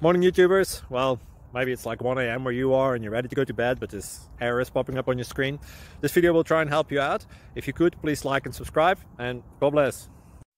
Morning YouTubers. Well, maybe it's like 1 a.m. where you are and you're ready to go to bed, but this error is popping up on your screen. This video will try and help you out. If you could, please like and subscribe, and God bless.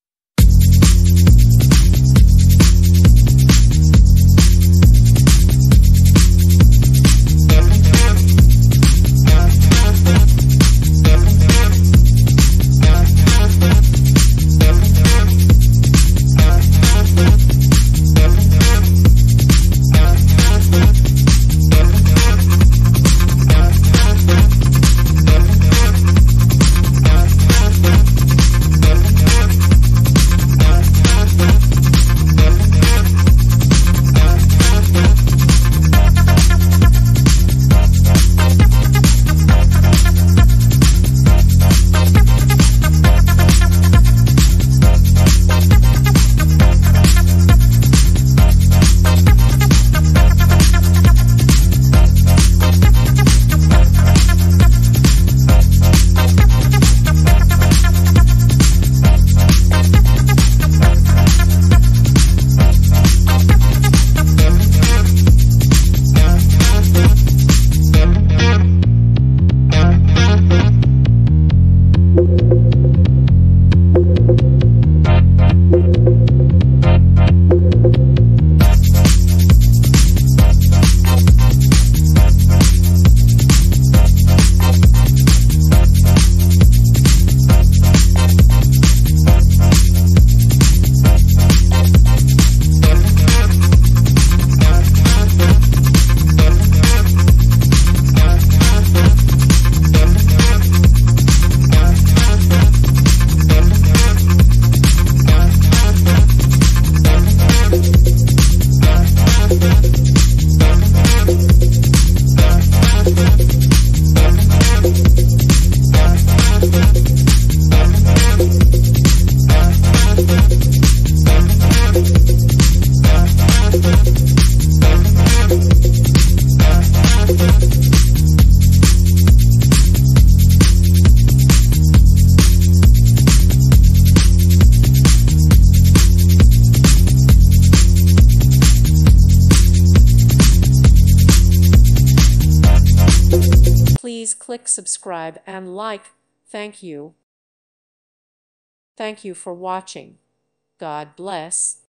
Please click subscribe and like. Thank you. Thank you for watching. God bless.